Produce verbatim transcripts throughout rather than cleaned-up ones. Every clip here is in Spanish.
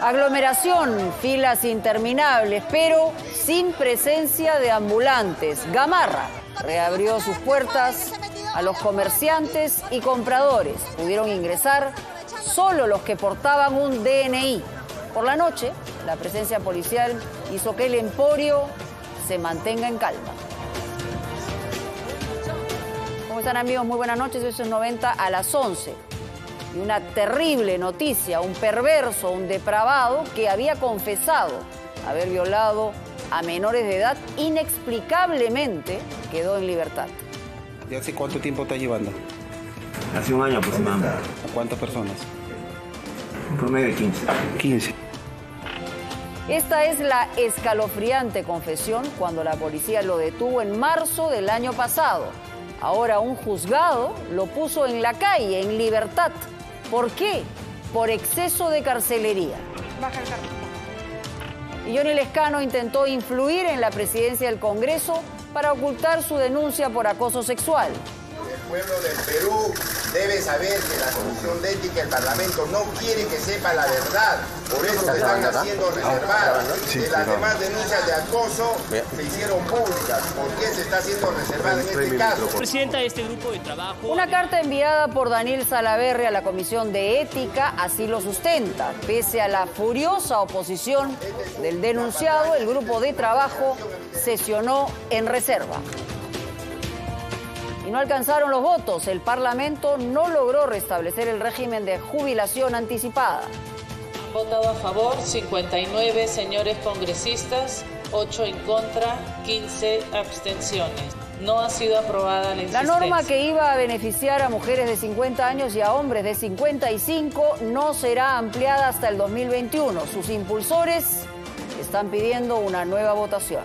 Aglomeración, filas interminables, pero sin presencia de ambulantes. Gamarra reabrió sus puertas a los comerciantes y compradores. Pudieron ingresar solo los que portaban un D N I. Por la noche, la presencia policial hizo que el emporio se mantenga en calma. ¿Cómo están, amigos? Muy buenas noches. Eso es noventa a las once. Y una terrible noticia, un perverso, un depravado que había confesado haber violado a menores de edad, inexplicablemente quedó en libertad. ¿Y hace cuánto tiempo está llevando? Hace un año aproximadamente. ¿A cuántas personas? Un promedio de quince. quince. Esta es la escalofriante confesión cuando la policía lo detuvo en marzo del año pasado. Ahora un juzgado lo puso en la calle, en libertad. ¿Por qué? Por exceso de carcelería. Baja el carro. Y Johnny Lescano intentó influir en la presidencia del Congreso para ocultar su denuncia por acoso sexual. El pueblo del Perú debe saber que la Comisión de Ética del Parlamento no quiere que sepa la verdad. Por eso se están haciendo reservadas. Que las demás denuncias de acoso se hicieron públicas. ¿Por qué se está haciendo reservada en este caso? Presidenta de este grupo de trabajo. Una carta enviada por Daniel Salaverry a la Comisión de Ética así lo sustenta. Pese a la furiosa oposición del denunciado, el grupo de trabajo sesionó en reserva. Y no alcanzaron los votos. El Parlamento no logró restablecer el régimen de jubilación anticipada. Han votado a favor cincuenta y nueve señores congresistas, ocho en contra, quince abstenciones. No ha sido aprobada la insistencia. La norma que iba a beneficiar a mujeres de cincuenta años y a hombres de cincuenta y cinco no será ampliada hasta el dos mil veintiuno. Sus impulsores están pidiendo una nueva votación.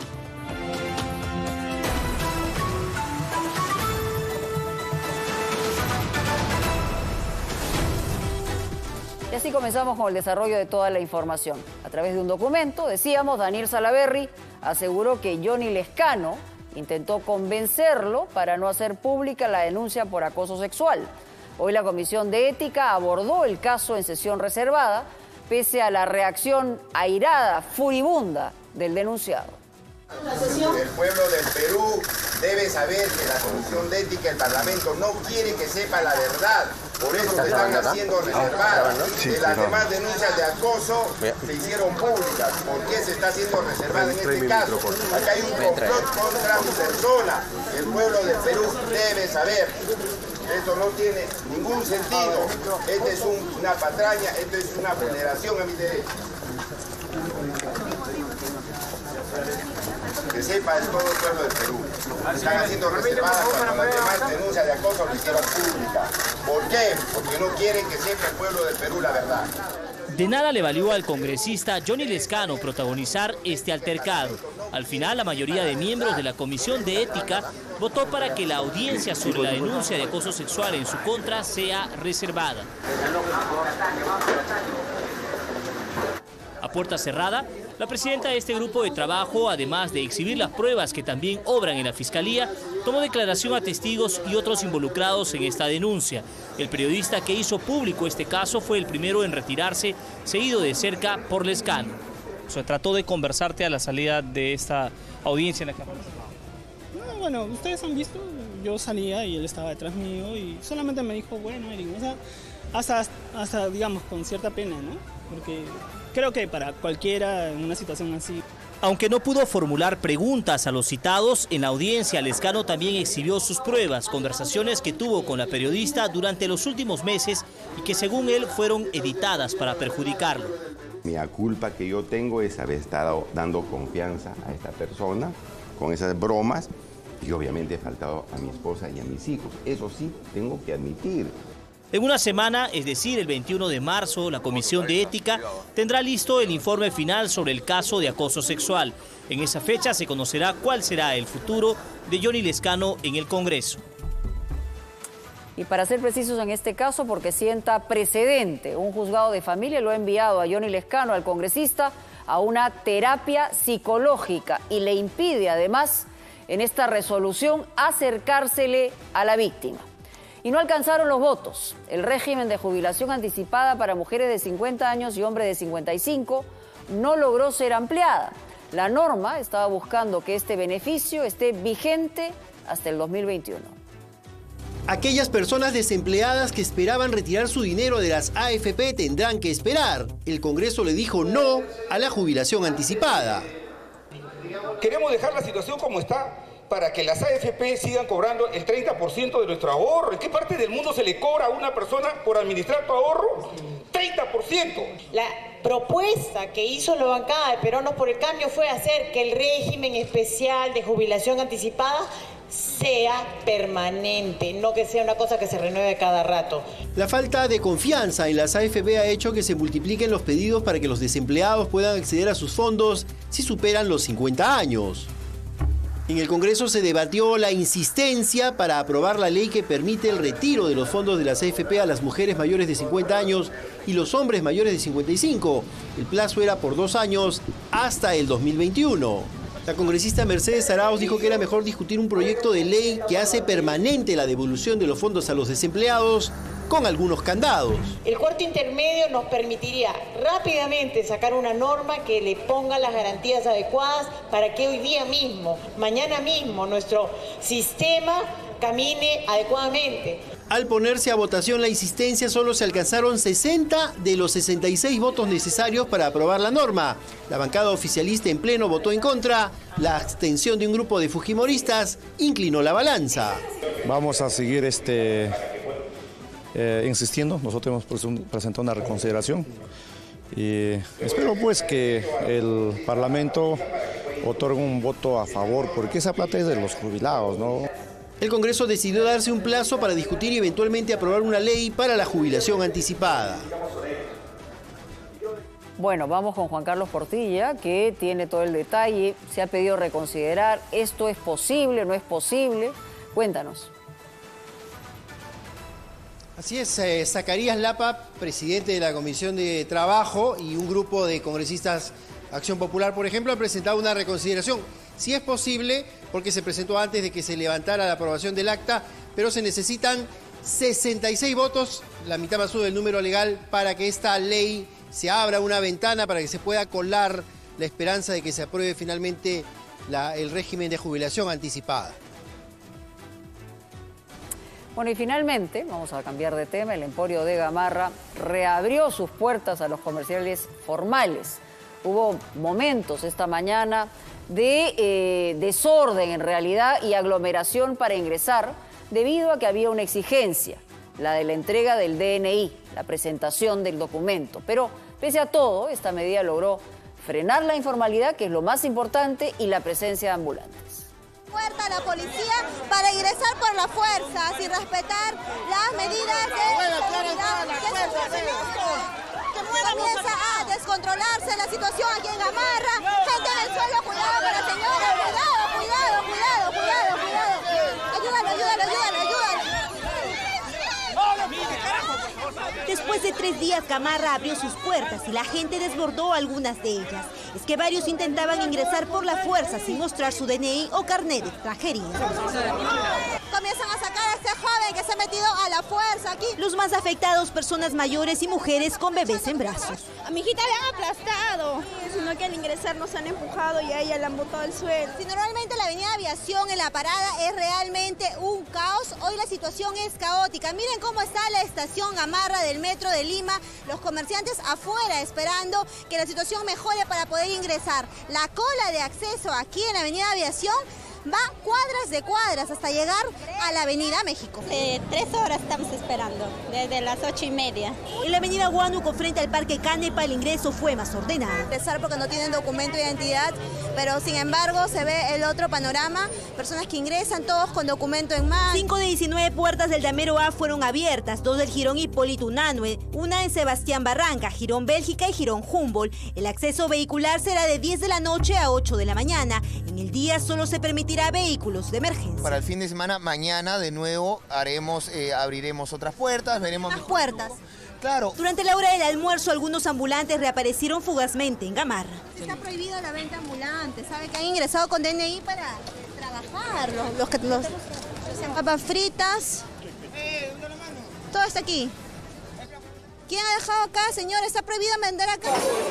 Y así comenzamos con el desarrollo de toda la información. A través de un documento, decíamos, Daniel Salaverry aseguró que Johnny Lescano intentó convencerlo para no hacer pública la denuncia por acoso sexual. Hoy la Comisión de Ética abordó el caso en sesión reservada, pese a la reacción airada, furibunda del denunciado. El pueblo del Perú debe saber que la Comisión de Ética del Parlamento no quiere que sepa la verdad. Por eso se están haciendo reservadas. Que las demás denuncias de acoso se hicieron públicas. ¿Por qué se está haciendo reservada en este caso? Acá hay un complot contra mi persona. El pueblo del Perú debe saber. Esto no tiene ningún sentido. Esta es un, una patraña, esto es una vulneración a mis derechos. Que sepa el todo el pueblo del Perú. Están haciendo reservadas cuando las demás denuncias de acoso lo hicieron pública. ¿Por qué? Porque no quieren que sepa el pueblo del Perú la verdad. De nada le valió al congresista Johnny Lescano protagonizar este altercado. Al final, la mayoría de miembros de la Comisión de Ética votó para que la audiencia sobre la denuncia de acoso sexual en su contra sea reservada. A puerta cerrada, la presidenta de este grupo de trabajo, además de exhibir las pruebas que también obran en la Fiscalía, tomó declaración a testigos y otros involucrados en esta denuncia. El periodista que hizo público este caso fue el primero en retirarse, seguido de cerca por Lescano. ¿Se trató de conversarte a la salida de esta audiencia en la que apareció? No, bueno, ustedes han visto, yo salía y él estaba detrás mío y solamente me dijo, bueno, Eric, o sea, hasta, hasta, digamos, con cierta pena, ¿no? Porque creo que para cualquiera en una situación así. Aunque no pudo formular preguntas a los citados, en la audiencia Lescano también exhibió sus pruebas, conversaciones que tuvo con la periodista durante los últimos meses y que según él fueron editadas para perjudicarlo. Mi culpa que yo tengo es haber estado dando confianza a esta persona con esas bromas y obviamente he faltado a mi esposa y a mis hijos. Eso sí, tengo que admitir. En una semana, es decir, el veintiuno de marzo, la Comisión de Ética tendrá listo el informe final sobre el caso de acoso sexual. En esa fecha se conocerá cuál será el futuro de Johnny Lescano en el Congreso. Y para ser precisos en este caso, porque sienta precedente, un juzgado de familia lo ha enviado a Johnny Lescano, al congresista, a una terapia psicológica y le impide además en esta resolución acercársele a la víctima. Y no alcanzaron los votos. El régimen de jubilación anticipada para mujeres de cincuenta años y hombres de cincuenta y cinco no logró ser ampliada. La norma estaba buscando que este beneficio esté vigente hasta el dos mil veintiuno. Aquellas personas desempleadas que esperaban retirar su dinero de las A F P tendrán que esperar. El Congreso le dijo no a la jubilación anticipada. Queremos dejar la situación como está para que las A F P sigan cobrando el treinta por ciento de nuestro ahorro. ¿En qué parte del mundo se le cobra a una persona por administrar tu ahorro? treinta por ciento. La propuesta que hizo la bancada de Peruanos por el Cambio fue hacer que el régimen especial de jubilación anticipada sea permanente, no que sea una cosa que se renueve cada rato. La falta de confianza en las A F P ha hecho que se multipliquen los pedidos para que los desempleados puedan acceder a sus fondos si superan los cincuenta años. En el Congreso se debatió la insistencia para aprobar la ley que permite el retiro de los fondos de las A F P a las mujeres mayores de cincuenta años y los hombres mayores de cincuenta y cinco. El plazo era por dos años hasta el dos mil veintiuno. La congresista Mercedes Arauz dijo que era mejor discutir un proyecto de ley que hace permanente la devolución de los fondos a los desempleados con algunos candados. El cuarto intermedio nos permitiría rápidamente sacar una norma que le ponga las garantías adecuadas para que hoy día mismo, mañana mismo, nuestro sistema camine adecuadamente. Al ponerse a votación la insistencia, solo se alcanzaron sesenta de los sesenta y seis votos necesarios para aprobar la norma. La bancada oficialista en pleno votó en contra. La abstención de un grupo de fujimoristas inclinó la balanza. Vamos a seguir este, eh, insistiendo. Nosotros hemos presentado una reconsideración y espero pues que el Parlamento otorgue un voto a favor, porque esa plata es de los jubilados, ¿no? El Congreso decidió darse un plazo para discutir y eventualmente aprobar una ley para la jubilación anticipada. Bueno, vamos con Juan Carlos Portilla, que tiene todo el detalle. Se ha pedido reconsiderar. ¿Esto es posible? ¿No es posible? Cuéntanos. Así es, eh, Zacarías Lapa, presidente de la Comisión de Trabajo, y un grupo de congresistas Acción Popular, por ejemplo, han presentado una reconsideración. Sí es posible, porque se presentó antes de que se levantara la aprobación del acta, pero se necesitan sesenta y seis votos, la mitad más uno del número legal, para que esta ley se abra una ventana, para que se pueda colar la esperanza de que se apruebe finalmente la, el régimen de jubilación anticipada. Bueno, y finalmente, vamos a cambiar de tema, el Emporio de Gamarra reabrió sus puertas a los comerciales formales. Hubo momentos esta mañana de eh, desorden en realidad y aglomeración para ingresar debido a que había una exigencia, la de la entrega del D N I, la presentación del documento. Pero pese a todo, esta medida logró frenar la informalidad, que es lo más importante, y la presencia de ambulantes. Puerta a la policía para ingresar por la fuerza, sin respetar las medidas de seguridad. Que comienza a descontrolarse la situación aquí en Gamarra. Gente en el suelo, cuidado con la señora, cuidado, cuidado, cuidado, cuidado, cuidado. Ayúdalo, ayúdalo, ayúdalo, ayúdalo. Después de tres días, Gamarra abrió sus puertas y la gente desbordó algunas de ellas. Es que varios intentaban ingresar por la fuerza sin mostrar su D N I o carnet de extranjería. Comienzan a sacar a este joven que se ha metido a la fuerza aquí. Los más afectados, personas mayores y mujeres con bebés en brazos. A mi hijita le han aplastado, sino que al ingresar nos han empujado y a ella le han botado al suelo. Si normalmente la avenida Aviación en la parada es realmente un caos, hoy la situación es caótica. Miren cómo está la estación Gamarra del metro de Lima, los comerciantes afuera esperando que la situación mejore para poder ingresar. La cola de acceso aquí en la avenida Aviación va cuadras de cuadras hasta llegar a la avenida México. Eh, tres horas estamos esperando, desde las ocho y media. En la avenida Huánuco, frente al Parque Canepa, el ingreso fue más ordenado. Empezar porque no tienen documento de identidad, pero sin embargo se ve el otro panorama, personas que ingresan todos con documento en mano. Cinco de diecinueve puertas del Damero A fueron abiertas, dos del Jirón Hipólito Unanue, una en Sebastián Barranca, Jirón Bélgica y Jirón Humboldt. El acceso vehicular será de diez de la noche a ocho de la mañana. En el día solo se permitirá vehículos de emergencia. Para el fin de semana, mañana de nuevo haremos, eh, abriremos otras puertas, veremos... Las puertas. Claro. Durante la hora del almuerzo, algunos ambulantes reaparecieron fugazmente en Gamarra. Está prohibida la venta ambulante, ¿sabe? Que han ingresado con D N I para trabajar, los, los que... Los, papas fritas, Todo está aquí. ¿Quién ha dejado acá, señor? Está prohibido vender acá.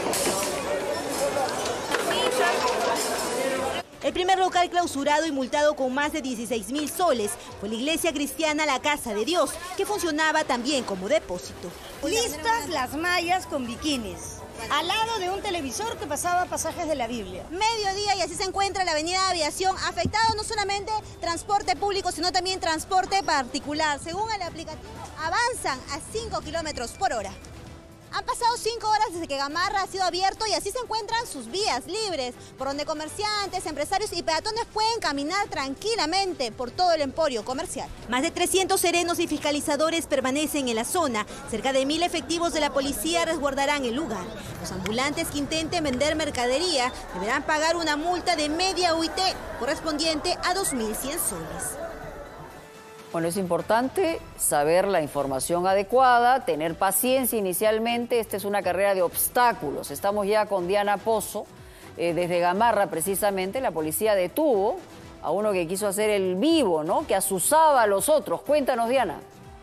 El primer local clausurado y multado con más de dieciséis mil soles fue la iglesia cristiana La Casa de Dios, que funcionaba también como depósito. Listas las mallas con bikinis, al lado de un televisor que pasaba pasajes de la Biblia. Mediodía y así se encuentra la avenida Aviación, afectado no solamente transporte público, sino también transporte particular. Según el aplicativo, avanzan a cinco kilómetros por hora. Han pasado cinco horas desde que Gamarra ha sido abierto y así se encuentran sus vías libres, por donde comerciantes, empresarios y peatones pueden caminar tranquilamente por todo el emporio comercial. Más de trescientos serenos y fiscalizadores permanecen en la zona. Cerca de mil efectivos de la policía resguardarán el lugar. Los ambulantes que intenten vender mercadería deberán pagar una multa de media U I T correspondiente a dos mil cien soles. Bueno, es importante saber la información adecuada, tener paciencia inicialmente. Esta es una carrera de obstáculos. Estamos ya con Diana Pozo. Eh, desde Gamarra, precisamente, la policía detuvo a uno que quiso hacer el vivo, ¿no? Que asusaba a los otros. Cuéntanos, Diana.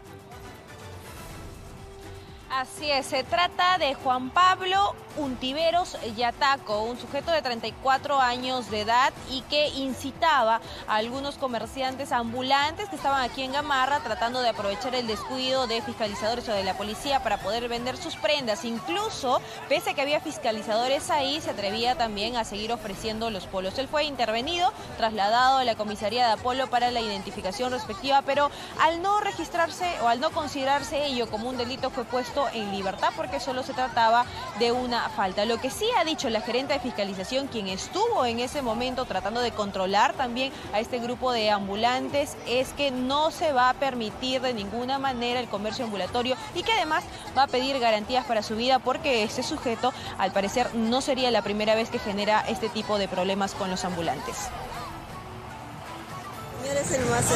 Así es, se trata de Juan Pablo Untiveros Yataco, un sujeto de treinta y cuatro años de edad y que incitaba a algunos comerciantes ambulantes que estaban aquí en Gamarra tratando de aprovechar el descuido de fiscalizadores o de la policía para poder vender sus prendas. Incluso, pese a que había fiscalizadores ahí, se atrevía también a seguir ofreciendo los polos. Él fue intervenido, trasladado a la comisaría de Apolo para la identificación respectiva, pero al no registrarse o al no considerarse ello como un delito fue puesto en libertad porque solo se trataba de una falta. Lo que sí ha dicho la gerente de fiscalización, quien estuvo en ese momento tratando de controlar también a este grupo de ambulantes, es que no se va a permitir de ninguna manera el comercio ambulatorio y que además va a pedir garantías para su vida porque este sujeto, al parecer, no sería la primera vez que genera este tipo de problemas con los ambulantes. Señor, es el más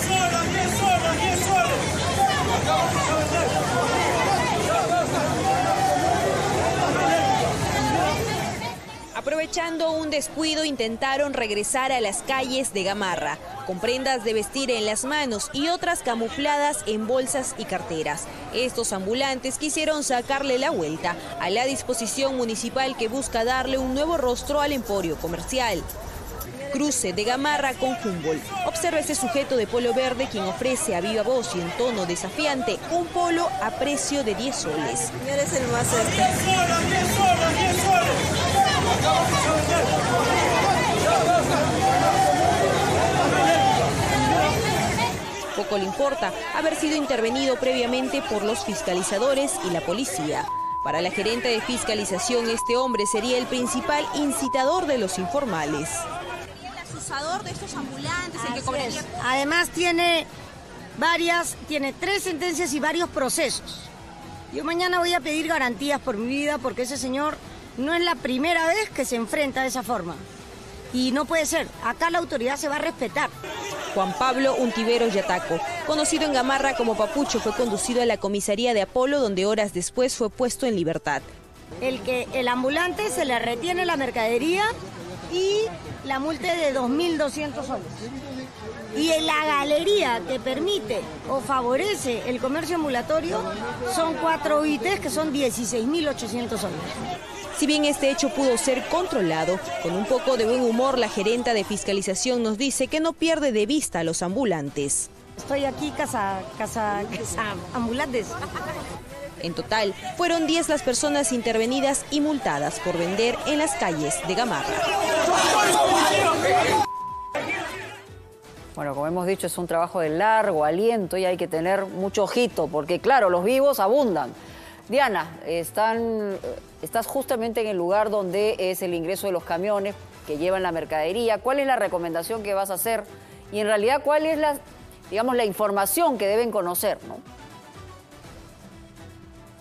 Aprovechando un descuido, intentaron regresar a las calles de Gamarra, con prendas de vestir en las manos y otras camufladas en bolsas y carteras. Estos ambulantes quisieron sacarle la vuelta a la disposición municipal que busca darle un nuevo rostro al emporio comercial. Cruce de Gamarra con Humboldt. Observa ese sujeto de polo verde quien ofrece a viva voz y en tono desafiante un polo a precio de diez soles. Señor, es el más Poco le importa haber sido intervenido previamente por los fiscalizadores y la policía. Para la gerente de fiscalización, este hombre sería el principal incitador de los informales. El acusador de estos ambulantes, el que cobraría... Además tiene varias, tiene tres sentencias y varios procesos. Yo mañana voy a pedir garantías por mi vida porque ese señor no es la primera vez que se enfrenta de esa forma. Y no puede ser, acá la autoridad se va a respetar. Juan Pablo Untiveros Yataco, conocido en Gamarra como Papucho, fue conducido a la comisaría de Apolo, donde horas después fue puesto en libertad. El que el ambulante se le retiene la mercadería y la multa es de dos mil doscientos soles. Y en la galería que permite o favorece el comercio ambulatorio son cuatro U I Ts que son dieciséis mil ochocientos soles. Si bien este hecho pudo ser controlado, con un poco de buen humor la gerenta de fiscalización nos dice que no pierde de vista a los ambulantes. Estoy aquí casa, casa, casa ambulantes. En total, fueron diez las personas intervenidas y multadas por vender en las calles de Gamarra. Bueno, como hemos dicho, es un trabajo de largo aliento y hay que tener mucho ojito, porque claro, los vivos abundan. Diana, están, estás justamente en el lugar donde es el ingreso de los camiones que llevan la mercadería. ¿Cuál es la recomendación que vas a hacer? Y en realidad, ¿cuál es la, digamos, la información que deben conocer, ¿no?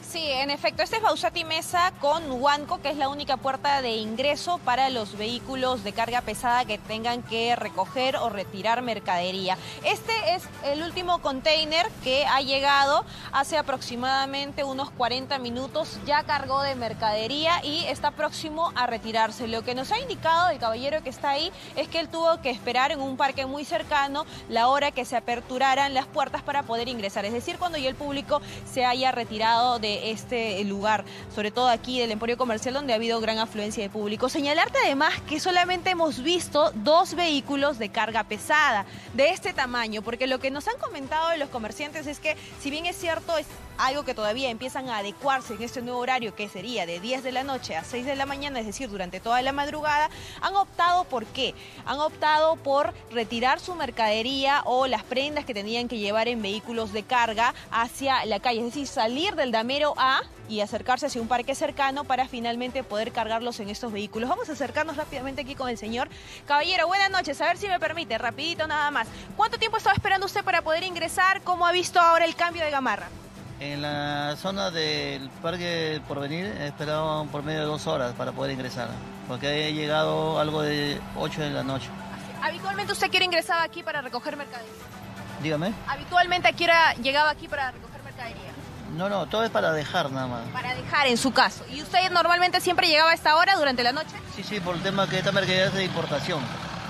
Sí, en efecto, este es Bausati Mesa con Huánuco, que es la única puerta de ingreso para los vehículos de carga pesada que tengan que recoger o retirar mercadería. Este es el último container que ha llegado hace aproximadamente unos cuarenta minutos, ya cargó de mercadería y está próximo a retirarse. Lo que nos ha indicado el caballero que está ahí es que él tuvo que esperar en un parque muy cercano la hora que se aperturaran las puertas para poder ingresar, es decir, cuando ya el público se haya retirado de este lugar, sobre todo aquí del Emporio Comercial, donde ha habido gran afluencia de público. Señalarte además que solamente hemos visto dos vehículos de carga pesada de este tamaño, porque lo que nos han comentado los comerciantes es que, si bien es cierto, es algo que todavía empiezan a adecuarse en este nuevo horario, que sería de diez de la noche a seis de la mañana, es decir, durante toda la madrugada, han optado ¿por qué? Han optado por retirar su mercadería o las prendas que tenían que llevar en vehículos de carga hacia la calle, es decir, salir del Damero A y acercarse hacia un parque cercano para finalmente poder cargarlos en estos vehículos. Vamos a acercarnos rápidamente aquí con el señor. Caballero, buenas noches, a ver si me permite, rapidito nada más. ¿Cuánto tiempo estaba esperando usted para poder ingresar? ¿Cómo ha visto ahora el cambio de Gamarra? En la zona del Parque Porvenir he esperado por medio de dos horas para poder ingresar, porque he llegado algo de ocho de la noche. ¿Habitualmente usted quiere ingresar aquí para recoger mercadería? Dígame. ¿Habitualmente quiera llegaba aquí para recoger mercadería? No, no, todo es para dejar nada más. Para dejar en su caso. ¿Y usted normalmente siempre llegaba a esta hora durante la noche? Sí, sí, por el tema que esta mercadería es de importación.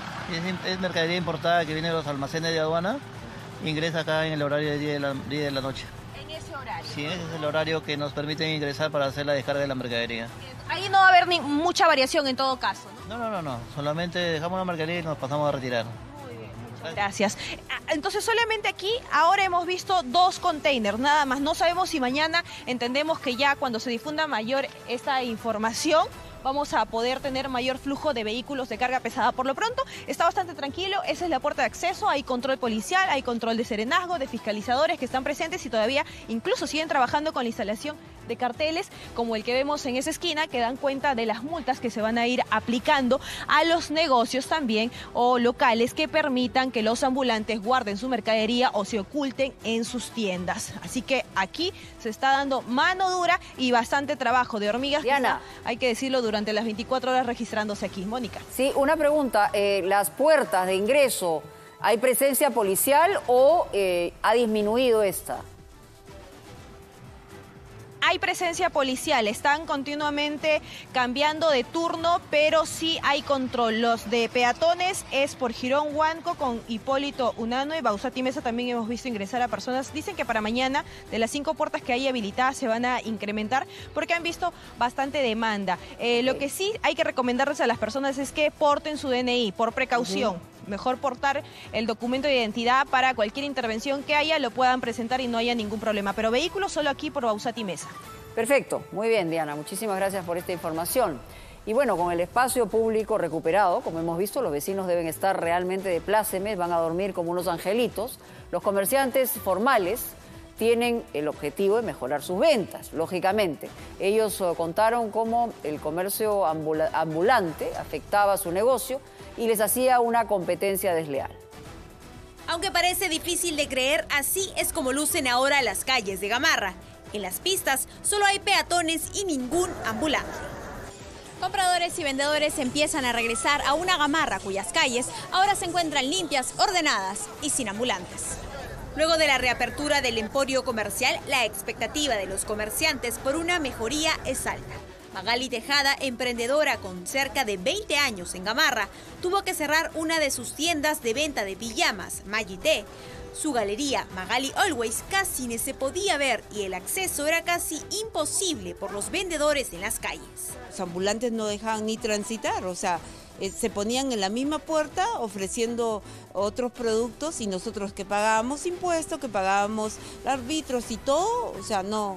Es, es mercadería importada que viene de los almacenes de aduana, ingresa acá en el horario de diez de la, diez de la noche. ¿En ese horario? Sí, ese es el horario que nos permite ingresar para hacer la descarga de la mercadería. Ahí no va a haber ni mucha variación en todo caso, ¿no? No, no, no, no. Solamente dejamos la mercadería y nos pasamos a retirar. Gracias. Entonces solamente aquí ahora hemos visto dos containers, nada más. No sabemos si mañana, entendemos que ya cuando se difunda mayor esta información, vamos a poder tener mayor flujo de vehículos de carga pesada. Por lo pronto está bastante tranquilo, esa es la puerta de acceso, hay control policial, hay control de serenazgo, de fiscalizadores que están presentes y todavía incluso siguen trabajando con la instalación de carteles como el que vemos en esa esquina, que dan cuenta de las multas que se van a ir aplicando a los negocios también o locales que permitan que los ambulantes guarden su mercadería o se oculten en sus tiendas. Así que aquí se está dando mano dura y bastante trabajo de hormigas. Diana, hay que decirlo, durante las veinticuatro horas registrándose aquí. Mónica. Sí, una pregunta. Eh, ¿Las puertas de ingreso, hay presencia policial o eh, ha disminuido esta? Hay presencia policial, están continuamente cambiando de turno, pero sí hay control. Los de peatones es por Girón Huánuco con Hipólito Unanue. Bausati Mesa también hemos visto ingresar a personas. Dicen que para mañana de las cinco puertas que hay habilitadas se van a incrementar porque han visto bastante demanda. Eh, lo que sí hay que recomendarles a las personas es que porten su D N I por precaución. Uh-huh. Mejor portar el documento de identidad para cualquier intervención que haya, lo puedan presentar y no haya ningún problema. Pero vehículos solo aquí por Bausati Mesa. Perfecto, muy bien, Diana, muchísimas gracias por esta información. Y bueno, con el espacio público recuperado, como hemos visto, los vecinos deben estar realmente de plácemes, van a dormir como unos angelitos. Los comerciantes formales tienen el objetivo de mejorar sus ventas, lógicamente. Ellos uh, contaron cómo el comercio ambula- ambulante afectaba su negocio y les hacía una competencia desleal. Aunque parece difícil de creer, así es como lucen ahora las calles de Gamarra. En las pistas solo hay peatones y ningún ambulante. Compradores y vendedores empiezan a regresar a una Gamarra cuyas calles ahora se encuentran limpias, ordenadas y sin ambulantes. Luego de la reapertura del emporio comercial, la expectativa de los comerciantes por una mejoría es alta. Magali Tejada, emprendedora con cerca de veinte años en Gamarra, tuvo que cerrar una de sus tiendas de venta de pijamas, Magité. Su galería, Magali Always, casi ni se podía ver y el acceso era casi imposible por los vendedores en las calles. Los ambulantes no dejaban ni transitar, o sea, eh, se ponían en la misma puerta ofreciendo otros productos y nosotros que pagábamos impuestos, que pagábamos árbitros y todo, o sea, no,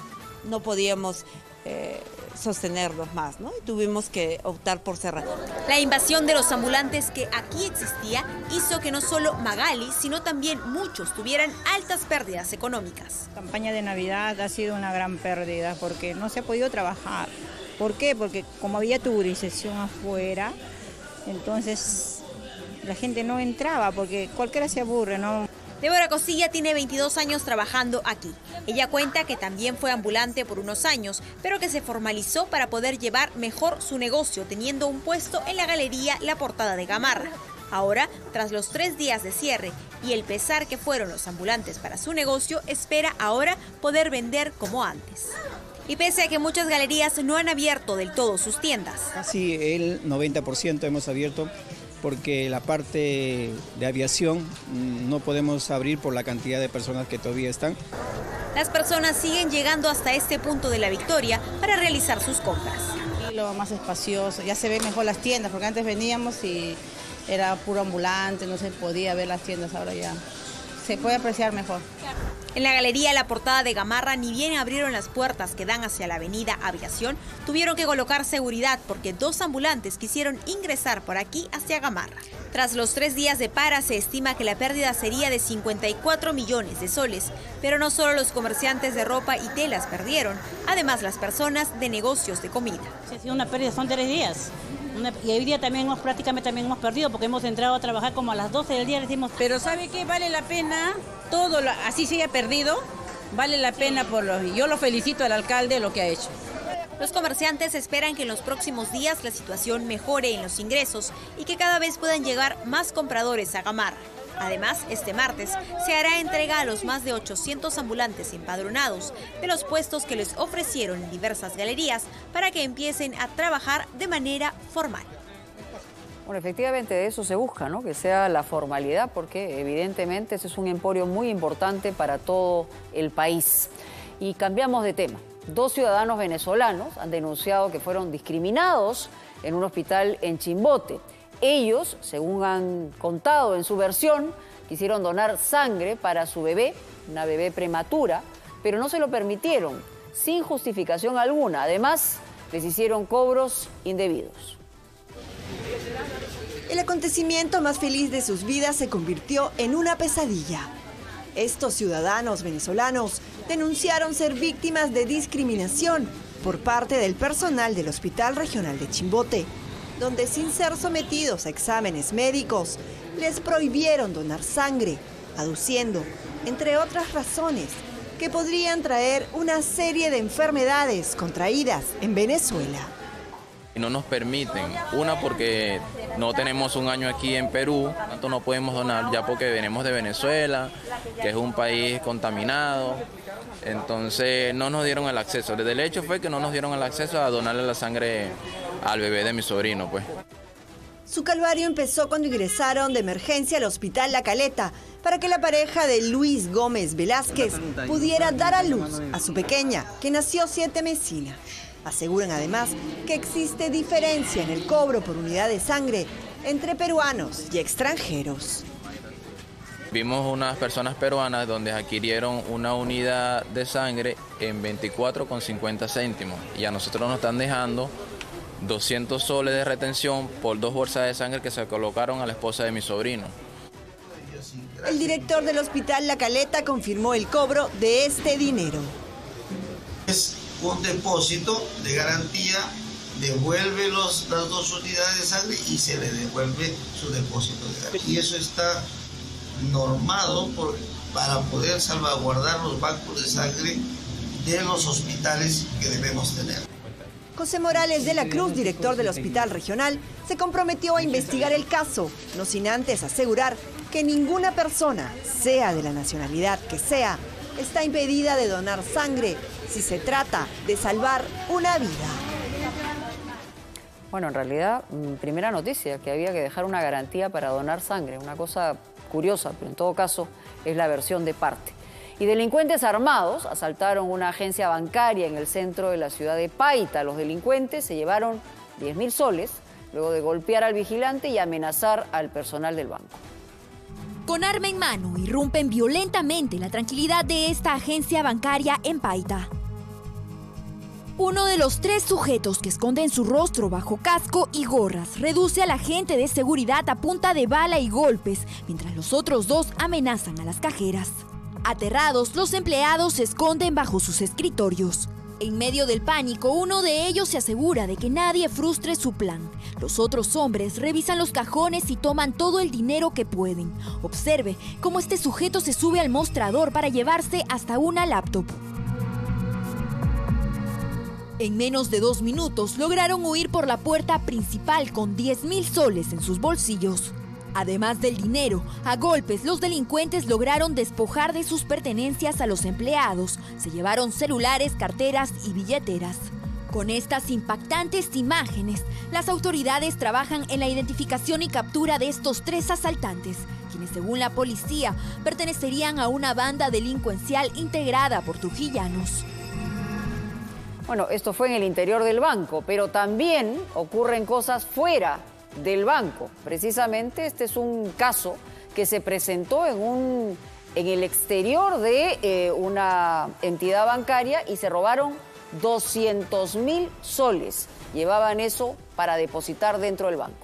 no podíamos eh, sostenerlos más, ¿no? Y tuvimos que optar por cerrar. La invasión de los ambulantes que aquí existía hizo que no solo Magali, sino también muchos tuvieran altas pérdidas económicas. La campaña de Navidad ha sido una gran pérdida porque no se ha podido trabajar. ¿Por qué? Porque como había turización afuera, entonces la gente no entraba porque cualquiera se aburre, ¿no? Débora Cosilla tiene veintidós años trabajando aquí. Ella cuenta que también fue ambulante por unos años, pero que se formalizó para poder llevar mejor su negocio, teniendo un puesto en la galería La Portada de Gamarra. Ahora, tras los tres días de cierre y el pesar que fueron los ambulantes para su negocio, espera ahora poder vender como antes. Y pese a que muchas galerías no han abierto del todo sus tiendas. Casi el noventa por ciento hemos abierto, porque la parte de aviación no podemos abrir por la cantidad de personas que todavía están. Las personas siguen llegando hasta este punto de La Victoria para realizar sus compras. Lo más espacioso, ya se ven mejor las tiendas, porque antes veníamos y era puro ambulante, no se podía ver las tiendas, ahora ya se puede apreciar mejor. En la galería La Portada de Gamarra, ni bien abrieron las puertas que dan hacia la avenida Aviación, tuvieron que colocar seguridad porque dos ambulantes quisieron ingresar por aquí hacia Gamarra. Tras los tres días de para, se estima que la pérdida sería de cincuenta y cuatro millones de soles, pero no solo los comerciantes de ropa y telas perdieron, además las personas de negocios de comida. Ha sido una pérdida, son tres días. Una, y hoy día también hemos, prácticamente también hemos perdido porque hemos entrado a trabajar como a las doce del día. Decimos, pero ¿sabe qué? Vale la pena, todo lo, así se haya perdido, vale la pena por lo, yo lo felicito al alcalde lo que ha hecho. Los comerciantes esperan que en los próximos días la situación mejore en los ingresos y que cada vez puedan llegar más compradores a Gamarra. Además, este martes se hará entrega a los más de ochocientos ambulantes empadronados de los puestos que les ofrecieron en diversas galerías para que empiecen a trabajar de manera formal. Bueno, efectivamente de eso se busca, ¿no? Que sea la formalidad, porque evidentemente ese es un emporio muy importante para todo el país. Y cambiamos de tema. Dos ciudadanos venezolanos han denunciado que fueron discriminados en un hospital en Chimbote. Ellos, según han contado en su versión, quisieron donar sangre para su bebé, una bebé prematura, pero no se lo permitieron, sin justificación alguna. Además, les hicieron cobros indebidos. El acontecimiento más feliz de sus vidas se convirtió en una pesadilla. Estos ciudadanos venezolanos denunciaron ser víctimas de discriminación por parte del personal del Hospital Regional de Chimbote, donde sin ser sometidos a exámenes médicos, les prohibieron donar sangre, aduciendo, entre otras razones, que podrían traer una serie de enfermedades contraídas en Venezuela. No nos permiten, una porque no tenemos un año aquí en Perú, tanto no podemos donar ya porque venimos de Venezuela, que es un país contaminado, entonces no nos dieron el acceso. Desde el hecho fue que no nos dieron el acceso a donarle la sangre al bebé de mi sobrino, pues. Su calvario empezó cuando ingresaron de emergencia al Hospital La Caleta para que la pareja de Luis Gómez Velázquez pudiera dar a luz a su pequeña, que nació siete mesina. Aseguran además que existe diferencia en el cobro por unidad de sangre entre peruanos y extranjeros. Vimos unas personas peruanas donde adquirieron una unidad de sangre en veinticuatro con cincuenta céntimos y a nosotros nos están dejando doscientos soles de retención por dos bolsas de sangre que se colocaron a la esposa de mi sobrino. El director del Hospital La Caleta confirmó el cobro de este dinero. Es un depósito de garantía, devuelve los, las dos unidades de sangre y se le devuelve su depósito de garantía. Y eso está normado por, para poder salvaguardar los bancos de sangre de los hospitales que debemos tener. José Morales de la Cruz, director del Hospital Regional, se comprometió a investigar el caso, no sin antes asegurar que ninguna persona, sea de la nacionalidad que sea, está impedida de donar sangre si se trata de salvar una vida. Bueno, en realidad, primera noticia, que había que dejar una garantía para donar sangre, una cosa curiosa, pero en todo caso es la versión de parte. Y delincuentes armados asaltaron una agencia bancaria en el centro de la ciudad de Paita. Los delincuentes se llevaron diez mil soles, luego de golpear al vigilante y amenazar al personal del banco. Con arma en mano, irrumpen violentamente la tranquilidad de esta agencia bancaria en Paita. Uno de los tres sujetos que esconden su rostro bajo casco y gorras reduce al agente de seguridad a punta de bala y golpes, mientras los otros dos amenazan a las cajeras. Aterrados, los empleados se esconden bajo sus escritorios. En medio del pánico, uno de ellos se asegura de que nadie frustre su plan. Los otros hombres revisan los cajones y toman todo el dinero que pueden. Observe cómo este sujeto se sube al mostrador para llevarse hasta una laptop. En menos de dos minutos lograron huir por la puerta principal con diez mil soles en sus bolsillos. Además del dinero, a golpes los delincuentes lograron despojar de sus pertenencias a los empleados. Se llevaron celulares, carteras y billeteras. Con estas impactantes imágenes, las autoridades trabajan en la identificación y captura de estos tres asaltantes, quienes según la policía pertenecerían a una banda delincuencial integrada por trujillanos. Bueno, esto fue en el interior del banco, pero también ocurren cosas fuera del banco. Precisamente este es un caso que se presentó en, un, en el exterior de eh, una entidad bancaria y se robaron doscientos mil soles. Llevaban eso para depositar dentro del banco.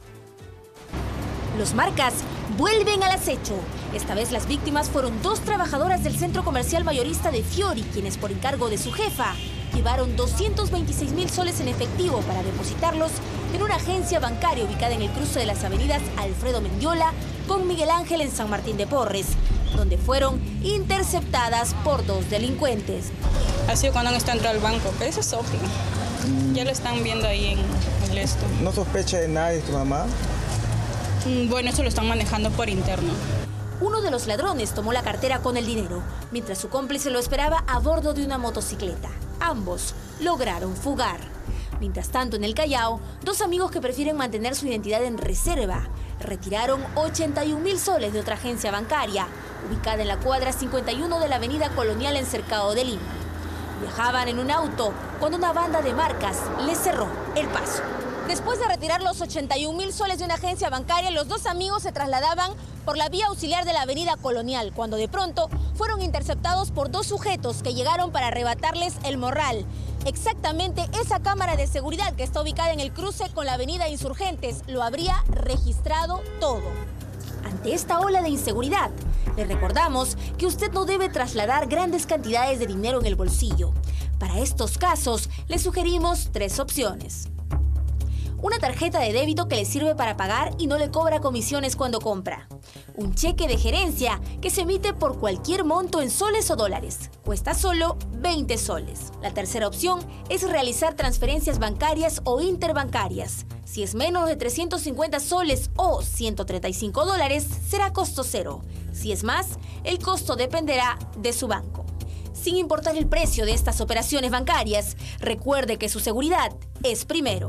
Los marcas vuelven al acecho. Esta vez las víctimas fueron dos trabajadoras del centro comercial mayorista de Fiori, quienes por encargo de su jefa llevaron doscientos veintiséis mil soles en efectivo para depositarlos en una agencia bancaria ubicada en el cruce de las avenidas Alfredo Mendiola con Miguel Ángel en San Martín de Porres, donde fueron interceptadas por dos delincuentes. Ha sido cuando han estado entrando al banco, pero eso es obvio. Ya lo están viendo ahí en el esto. ¿No sospecha de nadie tu mamá? Bueno, eso lo están manejando por interno. Uno de los ladrones tomó la cartera con el dinero, mientras su cómplice lo esperaba a bordo de una motocicleta. Ambos lograron fugar. Mientras tanto, en el Callao, dos amigos que prefieren mantener su identidad en reserva retiraron ochenta y un mil soles de otra agencia bancaria, ubicada en la cuadra cincuenta y uno de la avenida Colonial en Cercado de Lima. Viajaban en un auto cuando una banda de marcas les cerró el paso. Después de retirar los ochenta y un mil soles de una agencia bancaria, los dos amigos se trasladaban por la vía auxiliar de la avenida Colonial, cuando de pronto fueron interceptados por dos sujetos que llegaron para arrebatarles el morral. Exactamente esa cámara de seguridad que está ubicada en el cruce con la avenida Insurgentes lo habría registrado todo. Ante esta ola de inseguridad, le recordamos que usted no debe trasladar grandes cantidades de dinero en el bolsillo. Para estos casos, le sugerimos tres opciones. Una tarjeta de débito que le sirve para pagar y no le cobra comisiones cuando compra. Un cheque de gerencia que se emite por cualquier monto en soles o dólares. Cuesta solo veinte soles. La tercera opción es realizar transferencias bancarias o interbancarias. Si es menos de trescientos cincuenta soles o ciento treinta y cinco dólares, será costo cero. Si es más, el costo dependerá de su banco. Sin importar el precio de estas operaciones bancarias, recuerde que su seguridad es primero.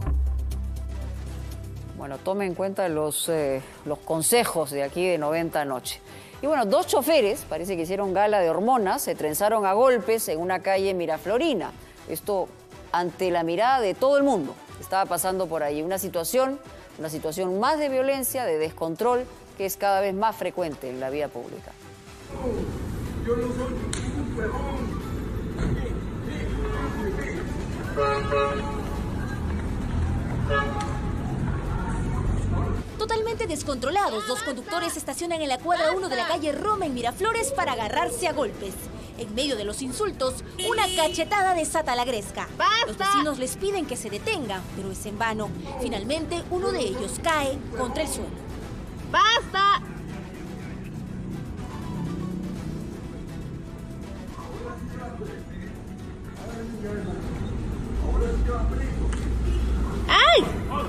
Bueno, tome en cuenta los, eh, los consejos de aquí de noventa Noche. Y bueno, dos choferes, parece que hicieron gala de hormonas, se trenzaron a golpes en una calle miraflorina. Esto ante la mirada de todo el mundo. Estaba pasando por ahí una situación, una situación más de violencia, de descontrol, que es cada vez más frecuente en la vía pública. Yo no soy un huevón. Totalmente descontrolados, dos conductores se estacionan en la cuadra uno de la calle Roma en Miraflores para agarrarse a golpes. En medio de los insultos, una cachetada desata la gresca. Los vecinos les piden que se detengan, pero es en vano. Finalmente, uno de ellos cae contra el suelo. ¡Basta! ¡Ay!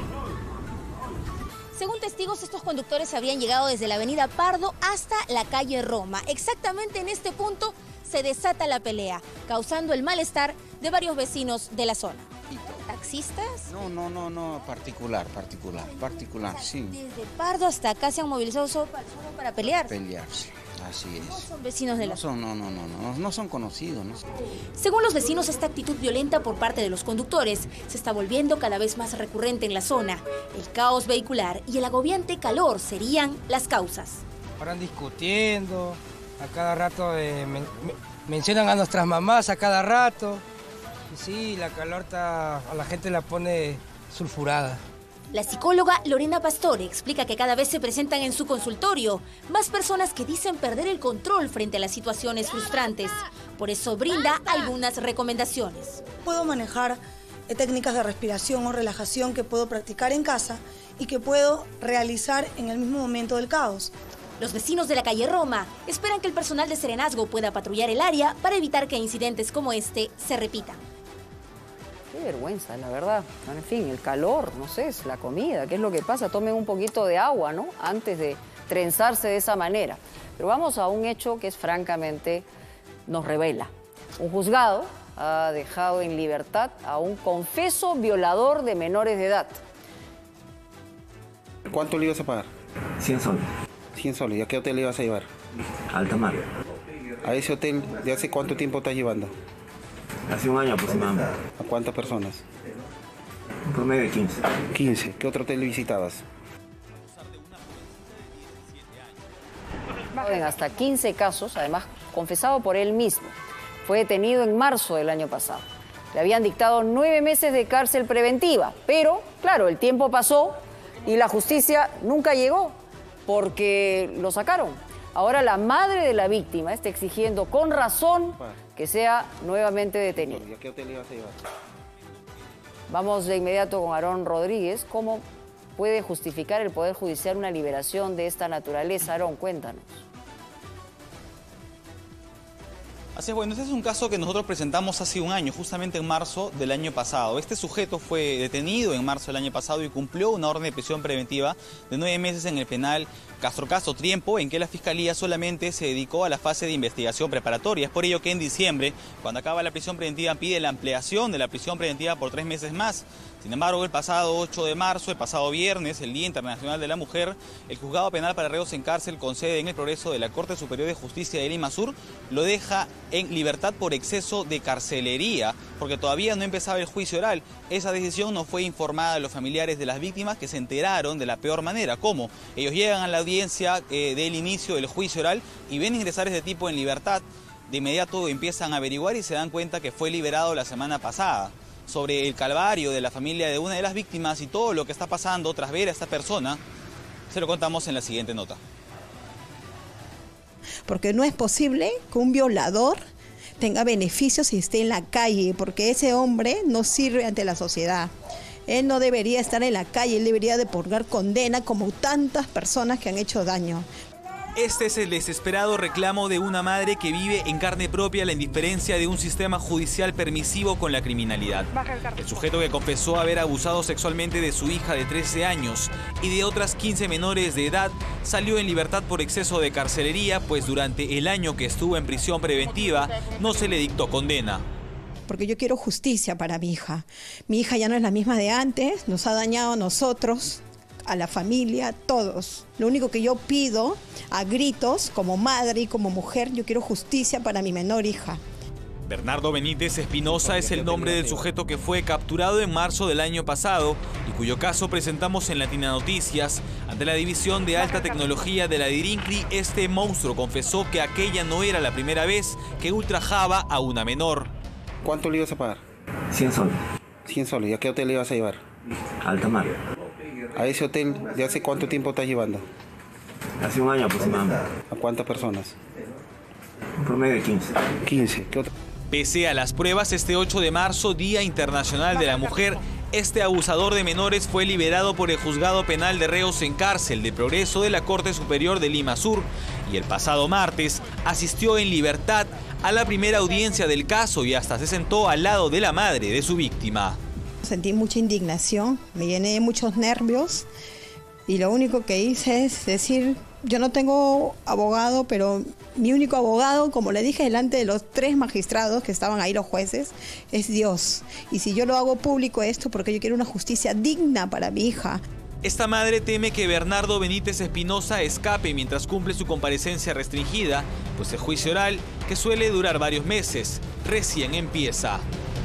Según testigos, estos conductores habían llegado desde la avenida Pardo hasta la calle Roma. Exactamente en este punto se desata la pelea, causando el malestar de varios vecinos de la zona. ¿Taxistas? No, no, no, no, particular, particular, particular, o sea, sí. Desde Pardo hasta acá se han movilizado solo para, solo para pelear. Pelear, sí, así es. No son vecinos de la no son, no, no, no, no, no son conocidos. No son. Según los vecinos, esta actitud violenta por parte de los conductores se está volviendo cada vez más recurrente en la zona. El caos vehicular y el agobiante calor serían las causas. Paran discutiendo, a cada rato eh, men mencionan a nuestras mamás a cada rato. Y sí, la calor está, a la gente la pone sulfurada. La psicóloga Lorena Pastore explica que cada vez se presentan en su consultorio más personas que dicen perder el control frente a las situaciones frustrantes. Por eso brinda algunas recomendaciones. Puedo manejar eh, técnicas de respiración o relajación que puedo practicar en casa y que puedo realizar en el mismo momento del caos. Los vecinos de la calle Roma esperan que el personal de Serenazgo pueda patrullar el área para evitar que incidentes como este se repitan. Qué vergüenza, la verdad. En fin, el calor, no sé, es la comida, ¿qué es lo que pasa? Tomen un poquito de agua, ¿no? Antes de trenzarse de esa manera. Pero vamos a un hecho que es francamente nos revela. Un juzgado ha dejado en libertad a un confeso violador de menores de edad. ¿Cuánto le ibas a pagar? cien soles. cien soles. ¿Y a qué hotel le ibas a llevar? Alta Mar. ¿A ese hotel de hace cuánto tiempo estás llevando? Hace un año aproximadamente. ¿A cuántas personas? Un promedio de quince. quince. ¿Qué otro hotel visitabas? En hasta quince casos, además confesado por él mismo. Fue detenido en marzo del año pasado. Le habían dictado nueve meses de cárcel preventiva, pero, claro, el tiempo pasó y la justicia nunca llegó porque lo sacaron. Ahora la madre de la víctima está exigiendo con razón que sea nuevamente detenido. ¿Y a qué hotel ibas a llevar? Vamos de inmediato con Aarón Rodríguez. ¿Cómo puede justificar el Poder Judicial una liberación de esta naturaleza? Aarón, cuéntanos. Así es, bueno, este es un caso que nosotros presentamos hace un año, justamente en marzo del año pasado. Este sujeto fue detenido en marzo del año pasado y cumplió una orden de prisión preventiva de nueve meses en el penal Castro Castro, tiempo en que la Fiscalía solamente se dedicó a la fase de investigación preparatoria. Es por ello que en diciembre, cuando acaba la prisión preventiva, pide la ampliación de la prisión preventiva por tres meses más. Sin embargo, el pasado ocho de marzo, el pasado viernes, el Día Internacional de la Mujer, el Juzgado Penal para Reos en Cárcel, con sede en el Progreso de la Corte Superior de Justicia de Lima Sur, lo deja en libertad por exceso de carcelería, porque todavía no empezaba el juicio oral. Esa decisión no fue informada a los familiares de las víctimas, que se enteraron de la peor manera. ¿Cómo? Ellos llegan a la audiencia eh, del inicio del juicio oral y ven ingresar a este tipo en libertad. De inmediato empiezan a averiguar y se dan cuenta que fue liberado la semana pasada. Sobre el calvario de la familia de una de las víctimas y todo lo que está pasando tras ver a esta persona, se lo contamos en la siguiente nota. Porque no es posible que un violador tenga beneficios y esté en la calle, porque ese hombre no sirve ante la sociedad. Él no debería estar en la calle, él debería de purgar condena como tantas personas que han hecho daño. Este es el desesperado reclamo de una madre que vive en carne propia la indiferencia de un sistema judicial permisivo con la criminalidad. El sujeto que confesó haber abusado sexualmente de su hija de trece años y de otras quince menores de edad salió en libertad por exceso de carcelería, pues durante el año que estuvo en prisión preventiva no se le dictó condena. Porque yo quiero justicia para mi hija. Mi hija ya no es la misma de antes, nos ha dañado a nosotros, a la familia, todos. Lo único que yo pido a gritos, como madre y como mujer, yo quiero justicia para mi menor hija. Bernardo Benítez Espinosa es el nombre del sujeto que fue capturado en marzo del año pasado y cuyo caso presentamos en Latina Noticias. Ante la División de Alta Tecnología de la DIRINCRI, este monstruo confesó que aquella no era la primera vez que ultrajaba a una menor. ¿Cuánto le ibas a pagar? cien soles. cien soles. ¿Y a qué hotel le ibas a llevar? Alta Mar. ¿A ese hotel de hace cuánto tiempo estás llevando? Hace un año aproximadamente. ¿A cuántas personas? Un promedio de quince. quince. ¿Qué otro? Pese a las pruebas, este ocho de marzo, Día Internacional de la Mujer, este abusador de menores fue liberado por el Juzgado Penal de Reos en Cárcel de Progreso de la Corte Superior de Lima Sur y el pasado martes asistió en libertad a la primera audiencia del caso y hasta se sentó al lado de la madre de su víctima. Sentí mucha indignación, me llené de muchos nervios y lo único que hice es decir, yo no tengo abogado, pero mi único abogado, como le dije delante de los tres magistrados que estaban ahí, los jueces, es Dios. Y si yo lo hago público esto, porque yo quiero una justicia digna para mi hija. Esta madre teme que Bernardo Benítez Espinosa escape mientras cumple su comparecencia restringida, pues el juicio oral, que suele durar varios meses, recién empieza.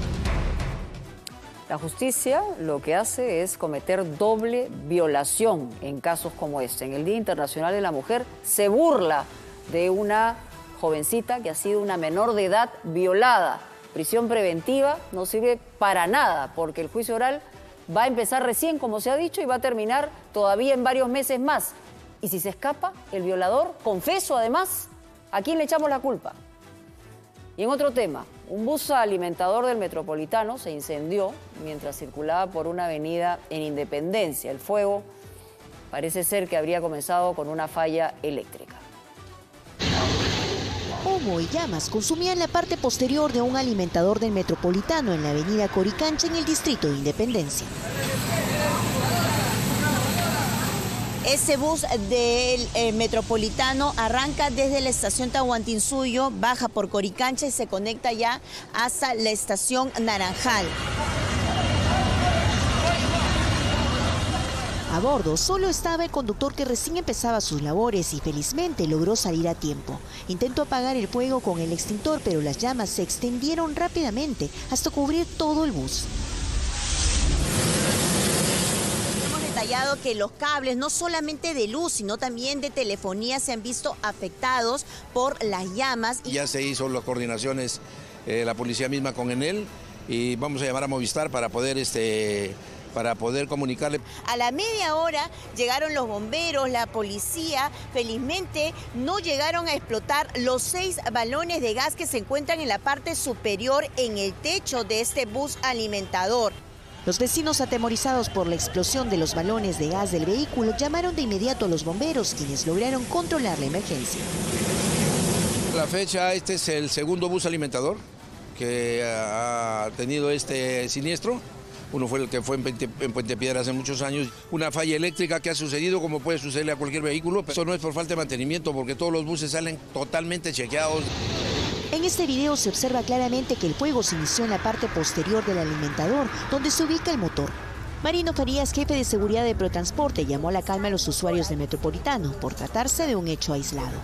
La justicia lo que hace es cometer doble violación en casos como este. En el Día Internacional de la Mujer se burla de una jovencita que ha sido una menor de edad violada. Prisión preventiva no sirve para nada porque el juicio oral va a empezar recién, como se ha dicho, y va a terminar todavía en varios meses más. Y si se escapa el violador, confeso además, ¿a quién le echamos la culpa? Y en otro tema, un bus alimentador del Metropolitano se incendió mientras circulaba por una avenida en Independencia. El fuego parece ser que habría comenzado con una falla eléctrica. Humo y llamas consumían la parte posterior de un alimentador del Metropolitano en la avenida Coricancha en el distrito de Independencia. Ese bus del eh, Metropolitano arranca desde la estación Tahuantinsuyo, baja por Coricancha y se conecta ya hasta la estación Naranjal. A bordo solo estaba el conductor que recién empezaba sus labores y felizmente logró salir a tiempo. Intentó apagar el fuego con el extintor, pero las llamas se extendieron rápidamente hasta cubrir todo el bus. Detallado que los cables, no solamente de luz, sino también de telefonía, se han visto afectados por las llamas. Ya se hizo las coordinaciones, eh, la policía misma con Enel, y vamos a llamar a Movistar para poder, este, para poder comunicarle. A la media hora llegaron los bomberos, la policía. Felizmente no llegaron a explotar los seis balones de gas que se encuentran en la parte superior en el techo de este bus alimentador. Los vecinos, atemorizados por la explosión de los balones de gas del vehículo, llamaron de inmediato a los bomberos, quienes lograron controlar la emergencia. A la fecha, este es el segundo bus alimentador que ha tenido este siniestro. Uno fue el que fue en Puente, en Puente Piedra hace muchos años. Una falla eléctrica que ha sucedido, como puede sucederle a cualquier vehículo. Eso no es por falta de mantenimiento, porque todos los buses salen totalmente chequeados. En este video se observa claramente que el fuego se inició en la parte posterior del alimentador, donde se ubica el motor. Marino Farías, jefe de seguridad de Protransporte, llamó a la calma a los usuarios del Metropolitano por tratarse de un hecho aislado.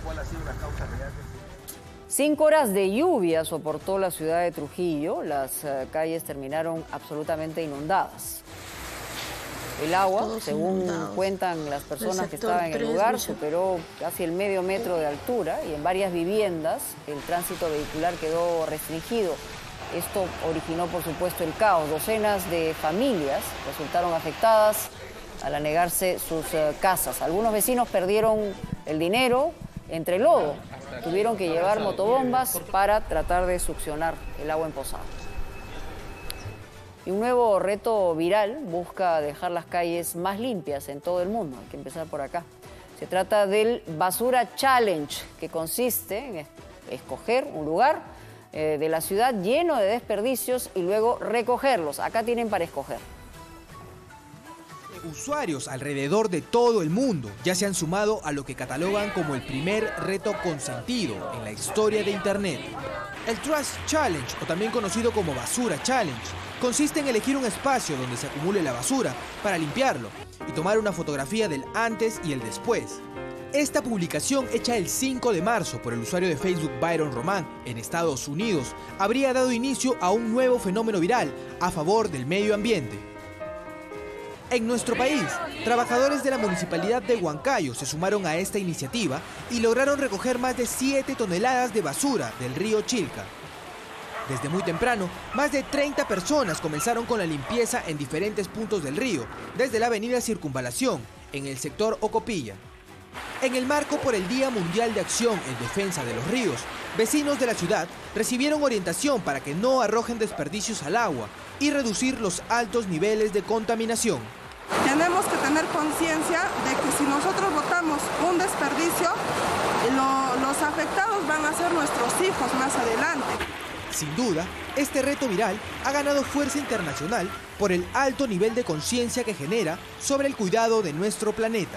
Cinco horas de lluvia soportó la ciudad de Trujillo. Las uh, calles terminaron absolutamente inundadas. El agua, Todos según inundados. cuentan las personas que estaban en el lugar, superó casi el medio metro de altura y en varias viviendas el tránsito vehicular quedó restringido. Esto originó, por supuesto, el caos. Docenas de familias resultaron afectadas al anegarse sus uh, casas. Algunos vecinos perdieron el dinero entre el lodo. Tuvieron que llevar motobombas para tratar de succionar el agua emposada. Y un nuevo reto viral busca dejar las calles más limpias en todo el mundo. Hay que empezar por acá. Se trata del Basura Challenge, que consiste en escoger un lugar eh, de la ciudad lleno de desperdicios y luego recogerlos. Acá tienen para escoger. Usuarios alrededor de todo el mundo ya se han sumado a lo que catalogan como el primer reto consentido en la historia de Internet. El Trash Challenge, o también conocido como Basura Challenge, consiste en elegir un espacio donde se acumule la basura para limpiarlo y tomar una fotografía del antes y el después. Esta publicación, hecha el cinco de marzo por el usuario de Facebook Byron Román en Estados Unidos, habría dado inicio a un nuevo fenómeno viral a favor del medio ambiente. En nuestro país, trabajadores de la Municipalidad de Huancayo se sumaron a esta iniciativa y lograron recoger más de siete toneladas de basura del río Chilca. Desde muy temprano, más de treinta personas comenzaron con la limpieza en diferentes puntos del río, desde la avenida Circunvalación, en el sector Ocopilla. En el marco por el Día Mundial de Acción en Defensa de los Ríos, vecinos de la ciudad recibieron orientación para que no arrojen desperdicios al agua y reducir los altos niveles de contaminación. Tenemos que tener conciencia de que si nosotros botamos un desperdicio, lo, los afectados van a ser nuestros hijos más adelante. Sin duda, este reto viral ha ganado fuerza internacional por el alto nivel de conciencia que genera sobre el cuidado de nuestro planeta.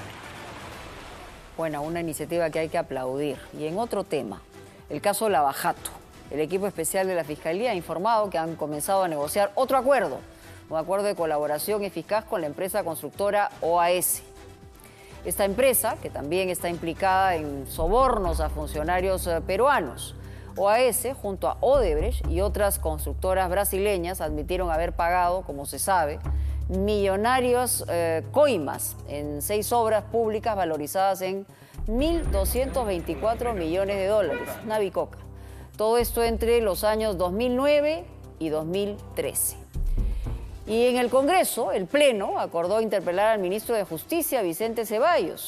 Bueno, una iniciativa que hay que aplaudir. Y en otro tema, el caso Lavajato. El equipo especial de la Fiscalía ha informado que han comenzado a negociar otro acuerdo, un acuerdo de colaboración eficaz con la empresa constructora O A S. Esta empresa, que también está implicada en sobornos a funcionarios peruanos. O A S, junto a Odebrecht y otras constructoras brasileñas, admitieron haber pagado, como se sabe, millonarios eh, coimas en seis obras públicas valorizadas en mil doscientos veinticuatro millones de dólares. Una bicoca. Todo esto entre los años dos mil nueve y dos mil trece. Y en el Congreso, el Pleno acordó interpelar al ministro de Justicia, Vicente Ceballos,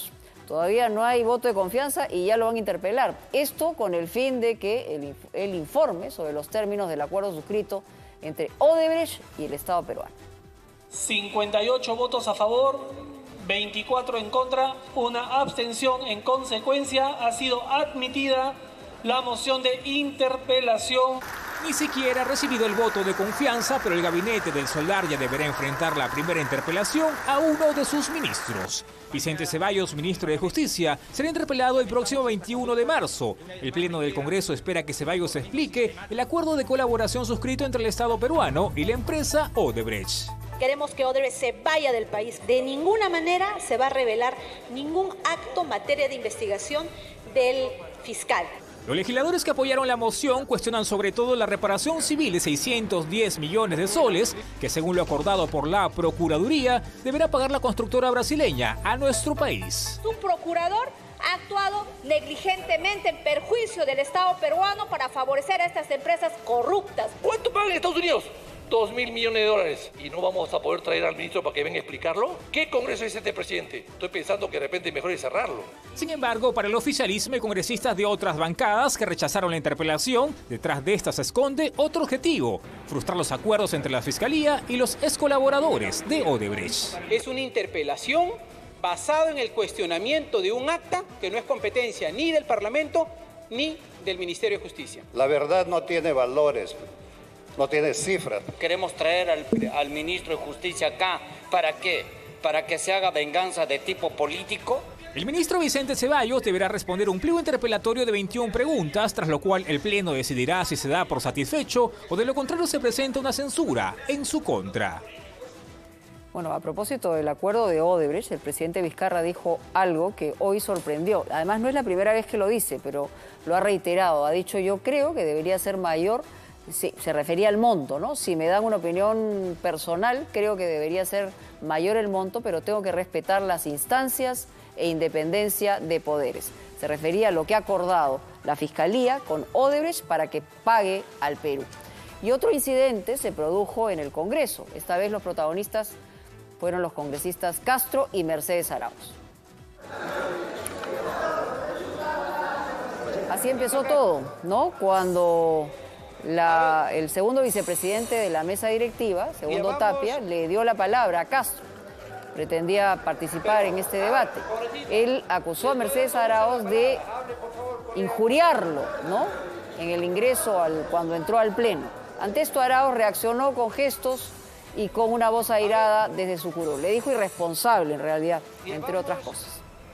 Todavía no hay voto de confianza y ya lo van a interpelar. Esto con el fin de que el, el informe sobre los términos del acuerdo suscrito entre Odebrecht y el Estado peruano. cincuenta y ocho votos a favor, veinticuatro en contra, una abstención. En consecuencia, ha sido admitida la moción de interpelación. Ni siquiera ha recibido el voto de confianza, pero el gabinete del Solar ya deberá enfrentar la primera interpelación a uno de sus ministros. Vicente Ceballos, ministro de Justicia, será interpelado el próximo veintiuno de marzo. El Pleno del Congreso espera que Ceballos explique el acuerdo de colaboración suscrito entre el Estado peruano y la empresa Odebrecht. Queremos que Odebrecht se vaya del país. De ninguna manera se va a revelar ningún acto en materia de investigación del fiscal. Los legisladores que apoyaron la moción cuestionan sobre todo la reparación civil de seiscientos diez millones de soles, que según lo acordado por la Procuraduría, deberá pagar la constructora brasileña a nuestro país. Un procurador ha actuado negligentemente en perjuicio del Estado peruano para favorecer a estas empresas corruptas. ¿Cuánto pagan en Estados Unidos? Dos mil millones de dólares. ¿Y no vamos a poder traer al ministro para que venga a explicarlo? ¿Qué congreso es este, presidente? Estoy pensando que de repente mejor es cerrarlo. Sin embargo, para el oficialismo y congresistas de otras bancadas que rechazaron la interpelación, detrás de esta se esconde otro objetivo: frustrar los acuerdos entre la Fiscalía y los excolaboradores de Odebrecht. Es una interpelación basada en el cuestionamiento de un acta que no es competencia ni del Parlamento ni del Ministerio de Justicia. La verdad no tiene valores. No tiene cifras. Queremos traer al, al ministro de Justicia acá. ¿Para qué? ¿Para que se haga venganza de tipo político? El ministro Vicente Ceballos deberá responder un pliego interpelatorio de veintiuna preguntas, tras lo cual el Pleno decidirá si se da por satisfecho o de lo contrario se presenta una censura en su contra. Bueno, a propósito del acuerdo de Odebrecht, el presidente Vizcarra dijo algo que hoy sorprendió. Además, no es la primera vez que lo dice, pero lo ha reiterado. Ha dicho: yo creo que debería ser mayor. Sí, se refería al monto, ¿no? Si me dan una opinión personal, creo que debería ser mayor el monto, pero tengo que respetar las instancias e independencia de poderes. Se refería a lo que ha acordado la Fiscalía con Odebrecht para que pague al Perú. Y otro incidente se produjo en el Congreso. Esta vez los protagonistas fueron los congresistas Castro y Mercedes Arauz. Así empezó todo, ¿no? Cuando La, el segundo vicepresidente de la mesa directiva, segundo Tapia, le dio la palabra a Castro. Pretendía participar en este debate. Él acusó a Mercedes Arauz de injuriarlo, ¿no?, en el ingreso al, cuando entró al Pleno. Ante esto, Arauz reaccionó con gestos y con una voz airada desde su curul. Le dijo irresponsable, en realidad, entre otras cosas.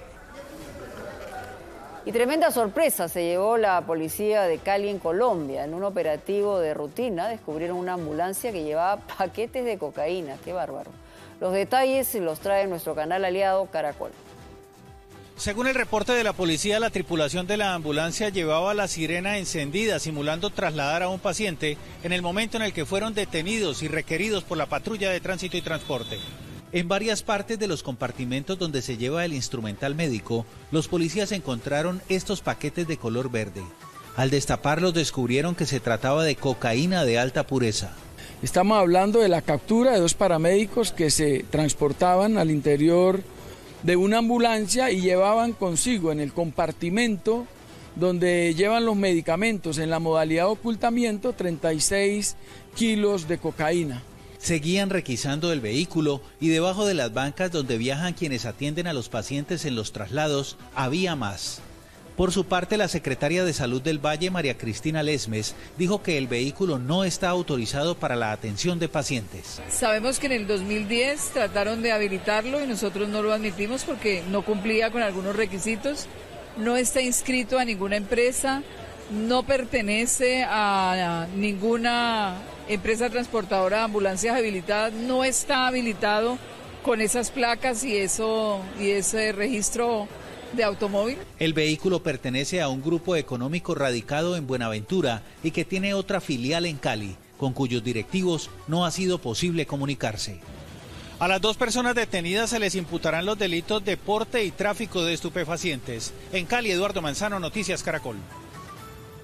Y tremenda sorpresa se llevó la policía de Cali, en Colombia. En un operativo de rutina descubrieron una ambulancia que llevaba paquetes de cocaína. ¡Qué bárbaro! Los detalles los trae nuestro canal aliado Caracol. Según el reporte de la policía, la tripulación de la ambulancia llevaba la sirena encendida, simulando trasladar a un paciente en el momento en el que fueron detenidos y requeridos por la patrulla de tránsito y transporte. En varias partes de los compartimentos donde se lleva el instrumental médico, los policías encontraron estos paquetes de color verde. Al destaparlos descubrieron que se trataba de cocaína de alta pureza. Estamos hablando de la captura de dos paramédicos que se transportaban al interior de una ambulancia y llevaban consigo en el compartimento donde llevan los medicamentos en la modalidad de ocultamiento treinta y seis kilos de cocaína. Seguían requisando el vehículo y debajo de las bancas donde viajan quienes atienden a los pacientes en los traslados había más. Por su parte, la secretaria de Salud del Valle, María Cristina Lesmes, dijo que el vehículo no está autorizado para la atención de pacientes. Sabemos que en el dos mil diez trataron de habilitarlo y nosotros no lo admitimos porque no cumplía con algunos requisitos, no está inscrito a ninguna empresa, no pertenece a ninguna empresa transportadora de ambulancias habilitada, no está habilitado con esas placas y eso y ese registro de automóvil. El vehículo pertenece a un grupo económico radicado en Buenaventura y que tiene otra filial en Cali, con cuyos directivos no ha sido posible comunicarse. A las dos personas detenidas se les imputarán los delitos de porte y tráfico de estupefacientes. En Cali, Eduardo Manzano, Noticias Caracol.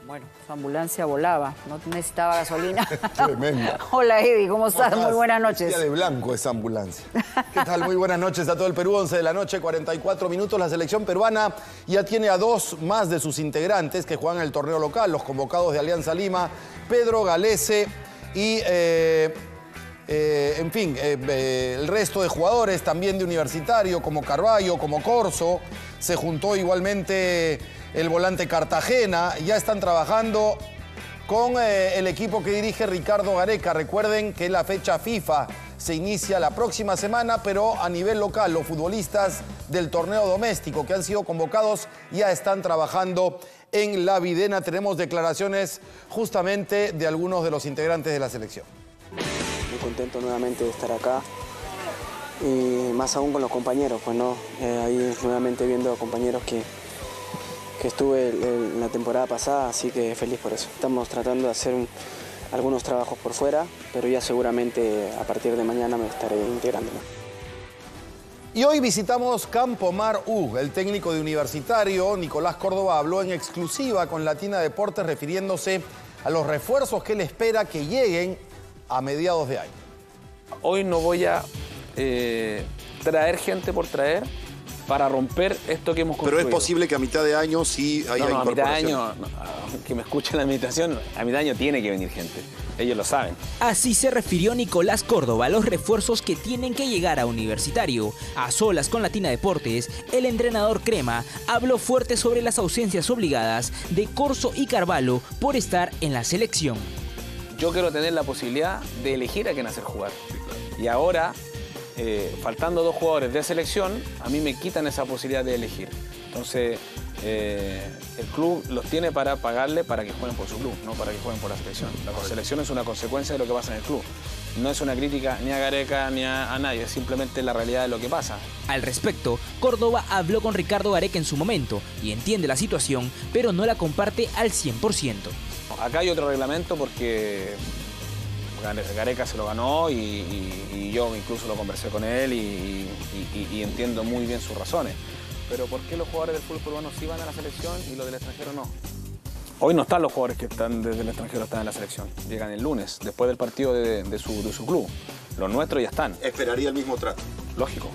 Bueno, su ambulancia volaba, no necesitaba gasolina. Tremendo. Hola, Eddie, ¿cómo estás? ¿Cómo estás? Muy buenas noches. Día de blanco esa ambulancia. ¿Qué tal? Muy buenas noches a todo el Perú. once de la noche, cuarenta y cuatro minutos. La selección peruana ya tiene a dos más de sus integrantes que juegan el torneo local, los convocados de Alianza Lima, Pedro Galese y... Eh, Eh, en fin, eh, eh, el resto de jugadores también de Universitario, como Carballo, como Corso. Se juntó igualmente el volante Cartagena. Ya están trabajando con eh, el equipo que dirige Ricardo Gareca. Recuerden que la fecha FIFA se inicia la próxima semana, pero a nivel local los futbolistas del torneo doméstico que han sido convocados ya están trabajando en la Videna. Tenemos declaraciones justamente de algunos de los integrantes de la selección. Muy contento nuevamente de estar acá y más aún con los compañeros, pues no, eh, ahí nuevamente viendo a compañeros que, que estuve el, el, la temporada pasada, así que feliz por eso. Estamos tratando de hacer un, algunos trabajos por fuera, pero ya seguramente a partir de mañana me estaré integrando. Y hoy visitamos Campo Mar U. El técnico de Universitario, Nicolás Córdoba, habló en exclusiva con Latina Deportes refiriéndose a los refuerzos que él espera que lleguen a mediados de año. Hoy no voy a eh, traer gente por traer para romper esto que hemos construido. Pero es posible que a mitad de año sí haya no, no, a mitad de incorporación. año, no, que me escuchen la administración, a mitad de año tiene que venir gente. Ellos lo saben. Así se refirió Nicolás Córdoba a los refuerzos que tienen que llegar a Universitario. A solas con Latina Deportes, el entrenador Crema habló fuerte sobre las ausencias obligadas de Corso y Carvalho por estar en la selección. Yo quiero tener la posibilidad de elegir a quién hacer jugar. Y ahora, eh, faltando dos jugadores de selección, a mí me quitan esa posibilidad de elegir. Entonces, eh, el club los tiene para pagarle para que jueguen por su club, no para que jueguen por la selección. La selección es una consecuencia de lo que pasa en el club. No es una crítica ni a Gareca ni a, a nadie, es simplemente la realidad de lo que pasa. Al respecto, Córdoba habló con Ricardo Gareca en su momento y entiende la situación, pero no la comparte al cien por ciento. Acá hay otro reglamento porque Gareca se lo ganó y, y, y yo incluso lo conversé con él y, y, y, y entiendo muy bien sus razones. Pero ¿por qué los jugadores del fútbol peruano sí van a la selección y los del extranjero no? Hoy no están los jugadores que están desde el extranjero, están en la selección. Llegan el lunes, después del partido de, de, su, de su club. Los nuestros ya están. ¿Esperaría el mismo trato? Lógico.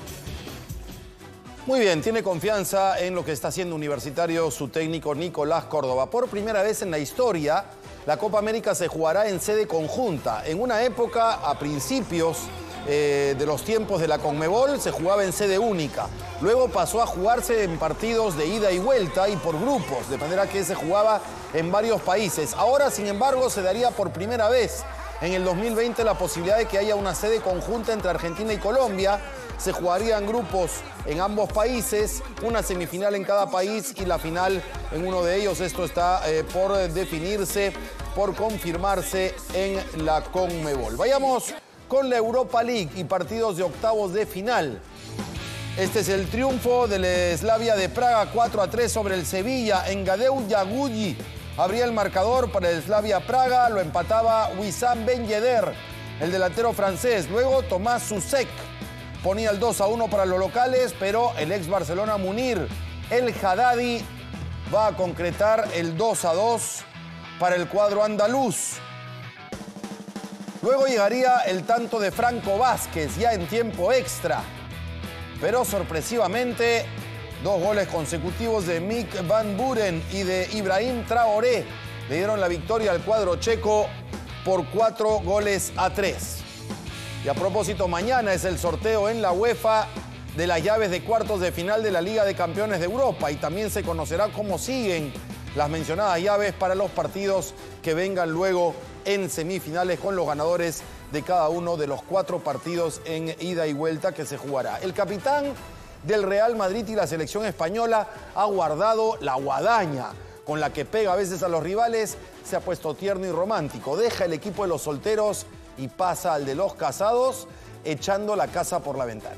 Muy bien, tiene confianza en lo que está haciendo Universitario su técnico Nicolás Córdoba. Por primera vez en la historia, la Copa América se jugará en sede conjunta. En una época, a principios eh, de los tiempos de la Conmebol, se jugaba en sede única. Luego pasó a jugarse en partidos de ida y vuelta y por grupos, de manera que se jugaba en varios países. Ahora, sin embargo, se daría por primera vez en el dos mil veinte la posibilidad de que haya una sede conjunta entre Argentina y Colombia. Se jugarían grupos en ambos países, una semifinal en cada país y la final en uno de ellos. Esto está eh, por definirse, por confirmarse en la Conmebol. Vayamos con la Europa League y partidos de octavos de final. Este es el triunfo del Slavia de Praga, cuatro a tres sobre el Sevilla. En Gadeu Yagugi abría el marcador para el Slavia Praga, lo empataba Wissam Ben Yedder, el delantero francés. Luego Tomás Susek ponía el dos a uno para los locales, pero el ex Barcelona Munir El Haddadi va a concretar el dos a dos para el cuadro andaluz. Luego llegaría el tanto de Franco Vázquez ya en tiempo extra, pero sorpresivamente dos goles consecutivos de Mick Van Buren y de Ibrahim Traoré le dieron la victoria al cuadro checo por cuatro goles a tres. Y a propósito, mañana es el sorteo en la UEFA de las llaves de cuartos de final de la Liga de Campeones de Europa y también se conocerá cómo siguen las mencionadas llaves para los partidos que vengan luego en semifinales con los ganadores de cada uno de los cuatro partidos en ida y vuelta que se jugará. El capitán del Real Madrid y la selección española ha guardado la guadaña con la que pega a veces a los rivales, se ha puesto tierno y romántico. Deja el equipo de los solteros y pasa al de los casados, echando la casa por la ventana.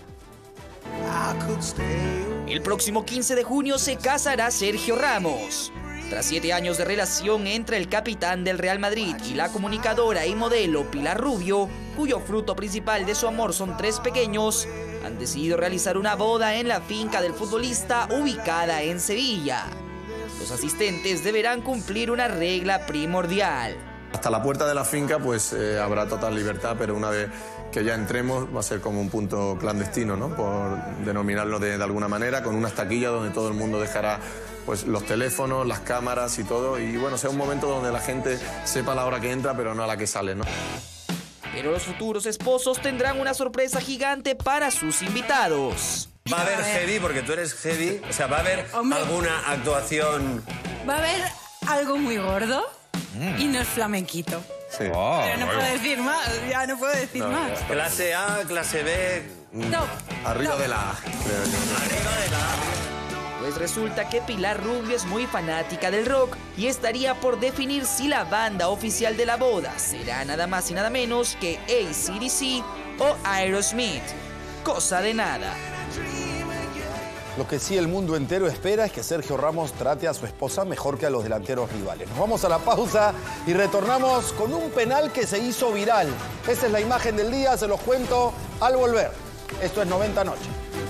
El próximo quince de junio se casará Sergio Ramos. Tras siete años de relación entre el capitán del Real Madrid y la comunicadora y modelo Pilar Rubio, cuyo fruto principal de su amor son tres pequeños, han decidido realizar una boda en la finca del futbolista ubicada en Sevilla. Los asistentes deberán cumplir una regla primordial. Hasta la puerta de la finca pues eh, habrá total libertad, pero una vez que ya entremos va a ser como un punto clandestino, ¿no? Por denominarlo de, de alguna manera, con unas taquillas donde todo el mundo dejará pues, los teléfonos, las cámaras y todo. Y bueno, sea un momento donde la gente sepa la hora que entra, pero no a la que sale, ¿no? Pero los futuros esposos tendrán una sorpresa gigante para sus invitados. Va a haber heavy, porque tú eres heavy. O sea, ¿va a haber Hombre. alguna actuación? Va a haber algo muy gordo mm. y no es flamenquito. Sí. Oh, Pero no puedo decir más, ya no puedo decir no, más. Clase A, clase B. No. Arriba no. de la A. Arriba de la A. Pues resulta que Pilar Rubio es muy fanática del rock y estaría por definir si la banda oficial de la boda será nada más y nada menos que A C D C o Aerosmith. Cosa de nada. Lo que sí el mundo entero espera es que Sergio Ramos trate a su esposa mejor que a los delanteros rivales. Nos vamos a la pausa y retornamos con un penal que se hizo viral. Esa es la imagen del día, se los cuento al volver. Esto es noventa Noche.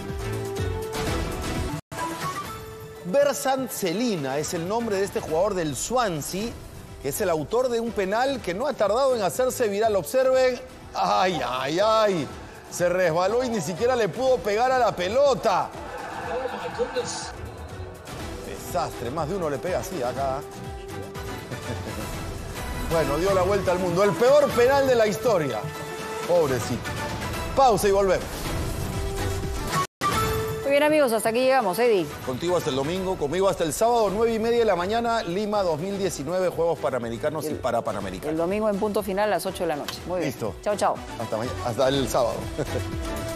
Bersant Celina es el nombre de este jugador del Swansea, que es el autor de un penal que no ha tardado en hacerse viral. Observen. ¡Ay, ay, ay! Se resbaló y ni siquiera le pudo pegar a la pelota. Desastre, más de uno le pega así acá. Bueno, dio la vuelta al mundo. El peor penal de la historia. Pobrecito. Pausa y volvemos. Muy bien, amigos, hasta aquí llegamos, Eddie. Contigo hasta el domingo, conmigo hasta el sábado, nueve y media de la mañana, Lima dos mil diecinueve, Juegos Panamericanos el, y Parapanamericanos. El domingo en punto final a las ocho de la noche. Muy bien. Listo. Chao, chao. Hasta, mañana, hasta el sábado.